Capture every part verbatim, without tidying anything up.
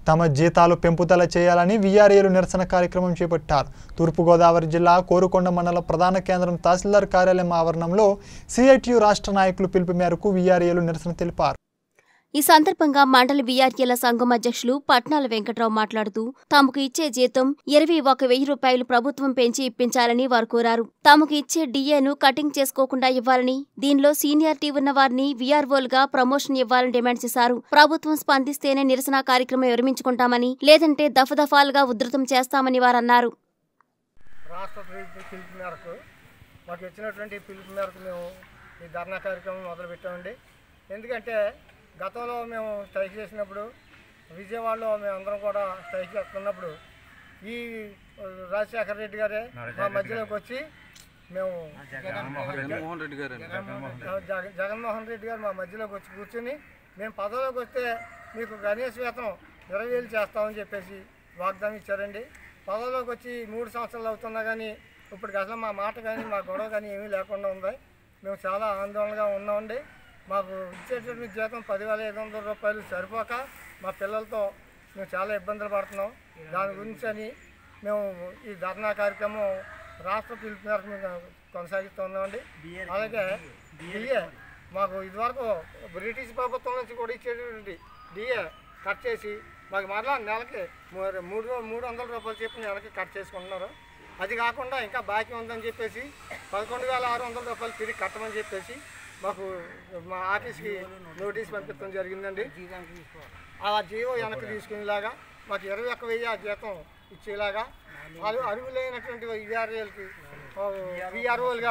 తమ జీతాలు పెంపుదల చేయాలని వీఆర్ఏలు నిరసన కార్యక్రమం చేపట్టారు. తూర్పుగోదావరి జిల్లా కోరుకొండ మండల ప్రధాన కేంద్రం తహసీల్దార్ కార్యాలయం ఆవరణంలో సిఐటియు రాష్ట్ర నాయకులు పిలుపు మేరకు వీఆర్ఏలు నిరసన తెలిపారు. ఈ సందర్భంగా మండలి వీఆర్ఏల సంఘం అధ్యక్షులు పట్నాల వెంకట్రావు మాట్లాడుతూ తమకు ఇచ్చే జీతం ఇరవై ఒక వెయ్యి రూపాయలు ప్రభుత్వం పెంచి ఇప్పించాలని వారు కోరారు. తమకు ఇచ్చే డిఏను కటింగ్ చేసుకోకుండా ఇవ్వాలని, దీనిలో సీనియారిటీ ఉన్న వారిని వీఆర్ఓలుగా ప్రమోషన్ ఇవ్వాలని డిమాండ్ చేశారు. ప్రభుత్వం స్పందిస్తేనే నిరసన కార్యక్రమం విరమించుకుంటామని, లేదంటే దఫదఫాలుగా ఉధృతం చేస్తామని వారన్నారు. రాష్ట్ర పిలుపు మేరకు మాకు ఇచ్చినటువంటి పిలుపు మేరకు మేము ఈ ధర్నా కార్యక్రమం మొదలుపెట్టామండి. ఎందుకంటే గతంలో మేము స్ట్రైక్ చేసినప్పుడు విజయవాడలో మేము అందరం కూడా స్ట్రైక్ చేస్తున్నప్పుడు ఈ రాజశేఖర రెడ్డి గారే మా మధ్యలోకి వచ్చి మేము జగన్మోహన్ రెడ్డి గారు జగన్మోహన్ రెడ్డి గారు మా మధ్యలోకి వచ్చి కూర్చుని మేము పదవిలోకి వస్తే మీకు కనీస వేతనం ఇరవై వేలు చేస్తామని చెప్పేసి వాగ్దానం ఇచ్చారండి. పదవిలోకి వచ్చి మూడు సంవత్సరాలు అవుతున్నా కానీ ఇప్పటికి అసలు మా మాట కానీ మా గొడవ కానీ ఏమీ లేకుండా ఉంది. మేము చాలా ఆందోళనగా ఉన్నామండి. మాకు ఇచ్చేటువంటి జీతం పదివేల ఐదు వందల రూపాయలు సరిపోక మా పిల్లలతో మేము చాలా ఇబ్బందులు పడుతున్నాం. దాని గురించి అని మేము ఈ ధర్నా కార్యక్రమం రాష్ట్ర పిలుపు మేరకు మేము కొనసాగిస్తున్నామండి. అలాగే డిఏ మాకు ఇదివరకు బ్రిటిష్ ప్రభుత్వం నుంచి కూడా ఇచ్చేటువంటి డిఏ కట్ చేసి మాకు మరలా నెలకి మూడు మూడు వందల రూపాయలు చెప్పి నెలకి కట్ చేసుకుంటున్నారు. అది కాకుండా ఇంకా బాకీ ఉందని చెప్పేసి పదకొండు వేల ఆరు వందల రూపాయలు తిరిగి కట్టమని చెప్పేసి మాకు మా ఆఫీస్కి నోటీస్ పంపించడం జరిగిందండి. ఆ జీవో వెనక్కి తీసుకునేలాగా మాకు ఇరవై ఒక్క వెయ్యి జీతం ఇచ్చేలాగా అది అర్హులైనటువంటి వీఆర్ఏలకి వీఆర్ఓలుగా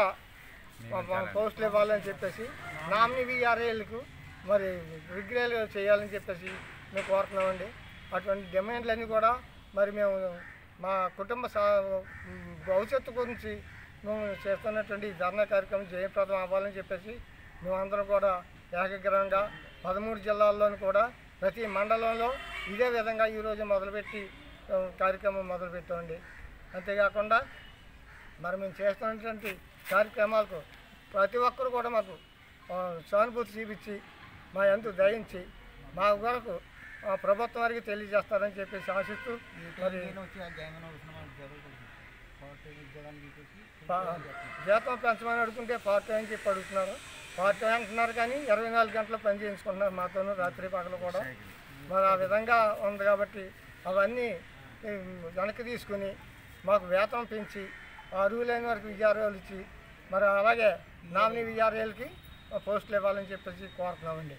పోస్టులు ఇవ్వాలని చెప్పేసి నామినీ వీఆర్ఏలకు మరి రిగ్రేలు చేయాలని చెప్పేసి మేము కోరుతున్నామండి. అటువంటి డిమాండ్లన్నీ కూడా మరి మేము మా కుటుంబ భవిష్యత్తు గురించి మేము చేస్తున్నటువంటి ధర్నా కార్యక్రమం జయప్రదం అవ్వాలని చెప్పేసి మేమందరం కూడా ఏకగ్రహంగా పదమూడు జిల్లాల్లోనూ కూడా ప్రతి మండలంలో ఇదే విధంగా ఈరోజు మొదలుపెట్టి కార్యక్రమం మొదలుపెట్టామండి. అంతేకాకుండా మరి మేము చేస్తున్నటువంటి కార్యక్రమాలకు ప్రతి ఒక్కరు కూడా మాకు సానుభూతి చూపించి మా యందు దయించి మా వరకు ప్రభుత్వం వారికి తెలియజేస్తారని చెప్పేసి ఆశిస్తూ మరి జీతం పెంచమని అడుగుతుంటే పార్ట్ టైం చెప్పి అడుగుతున్నారు. పార్ట్ టైం అంటున్నారు కానీ ఇరవై నాలుగు గంటలు పని చేయించుకుంటున్నారు మాతోనూ రాత్రి పగలు కూడా. మరి ఆ విధంగా ఉంది కాబట్టి అవన్నీ వెనక్కి తీసుకుని మాకు వేతనం పెంచి అర్హులైన వారికి విఆర్ఏలు ఇచ్చి మరి అలాగే నామినీ విఆర్ఏలకి పోస్టులు ఇవ్వాలని చెప్పేసి కోరుతున్నామండి.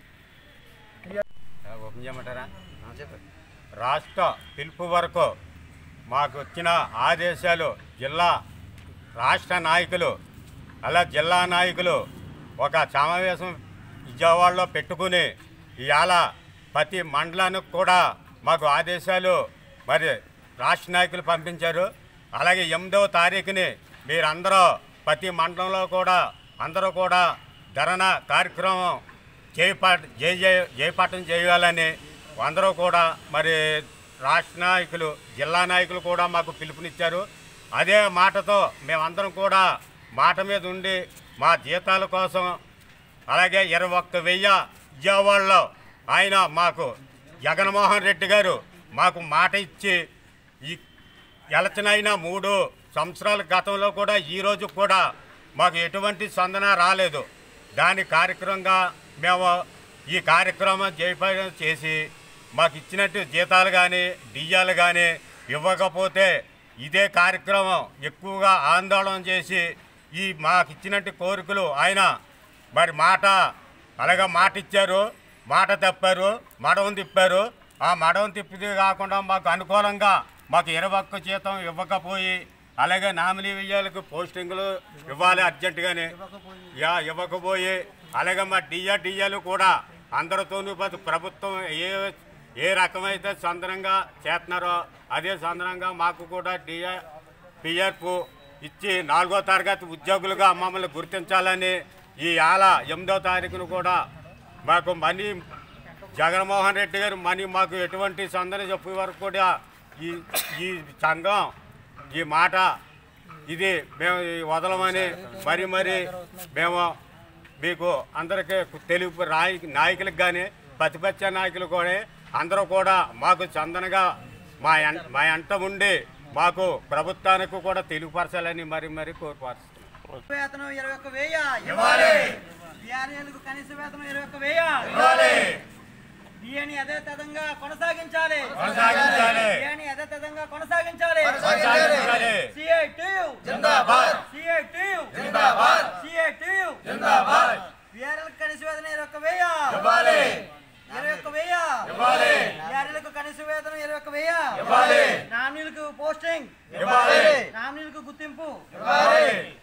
రాష్ట్ర పిలుపు వరకు మాకు వచ్చిన ఆదేశాలు జిల్లా రాష్ట్ర నాయకులు అలా జిల్లా నాయకులు ఒక సమావేశం విజయవాడలో పెట్టుకుని ఇవాళ ప్రతి మండలానికి కూడా మాకు ఆదేశాలు మరి రాష్ట్ర నాయకులు పంపించారు. అలాగే ఎనిమిదవ తారీఖుని మీరందరూ ప్రతి మండలంలో కూడా అందరూ కూడా ధర్నా కార్యక్రమం జయపాట జయ జయ జయపాఠం చేయాలని అందరూ కూడా మరి రాష్ట్ర నాయకులు జిల్లా నాయకులు కూడా మాకు పిలుపునిచ్చారు. అదే మాటతో మేమందరం కూడా మాట మీద ఉండి మా జీతాల కోసం అలాగే ఇరవై ఒక్క వెయ్యి విజయవాడలో ఆయన మాకు జగన్మోహన్ రెడ్డి గారు మాకు మాట ఇచ్చి ఈ ఎలక్షన్ అయిన మూడు సంవత్సరాల గతంలో కూడా ఈరోజు కూడా మాకు ఎటువంటి స్పందన రాలేదు. దాని కార్యక్రమంగా మేము ఈ కార్యక్రమం జయప్రదం చేసి మాకు ఇచ్చినట్టు జీతాలు కానీ డియ్యాలు కానీ ఇవ్వకపోతే ఇదే కార్యక్రమం ఎక్కువగా ఆందోళన చేసి ఈ మాకు ఇచ్చినట్టు కోరికలు ఆయన మరి మాట అలాగే మాట ఇచ్చారు, మాట తప్పారు, మడవం తిప్పారు. ఆ మడవం తిప్పితే కాకుండా మాకు అనుకూలంగా మాకు ఇరవై ఒక్క జీతం ఇవ్వకపోయి అలాగే నామినీ విజయాలకు పోస్టింగ్లు ఇవ్వాలి అర్జెంటుగానే యా ఇవ్వకపోయి అలాగే మా డిఆర్ డిఏలు కూడా అందరితోనూ ప్రభుత్వం ఏ ఏ రకమైతే సందనంగా చేస్తున్నారో అదే సందనంగా మాకు కూడా డిఆర్ పిఆర్పు ఇచ్చి నాలుగో తరగతి ఉద్యోగులుగా మమ్మల్ని గుర్తించాలని ఈ ఆల ఎనిమిదో తారీఖును కూడా మాకు మనీ జగన్మోహన్ రెడ్డి గారు మనీ మాకు ఎటువంటి సందన చెప్పే వరకు కూడా ఈ ఈ సంఘం ఈ మాట ఇది మేము వదలమని మరి మరి మేము మీకు అందరికీ తెలుగు నాయకులకు కానీ ప్రతిపక్ష నాయకులు కూడా అందరూ కూడా మాకు చందనగా మా మా ఎంట ఉండి మాకు ప్రభుత్వానికి కూడా తెలియపరచాలని మరి మరి కోరుపరుస్తున్నాం. వేతనం ఇరవై ఒక్క వెయ్యి ఇవ్వాలి. విఆర్ఏలకు కనీస వేతనం ఇరవై ఒక్క వెయ్యి ఇవ్వాలి. డిఏని యథాతథంగా కొనసాగించాలి కొనసాగించాలి డిఏని యథాతథంగా కొనసాగించాలి కొనసాగించాలి. సిఐటియు జిందాబాద్ సిఐటియు జిందాబాద్ సిఐటియు జిందాబాద్. విఆర్ఏలకు కనీస వేతనం ఇరవై ఒక్క వెయ్యి ఇవ్వాలి. ఇరవై ఒక్క వెయ్యి ఇవ్వాలి. విఆర్ఏలకు కనీస వేతనం ఇరవై ఒక్క వెయ్యి ఇవ్వాలి. నామినీలకు పోస్టింగ్ ఇవ్వాలి. నామినీలకు గుర్తింపు ఇవ్వాలి.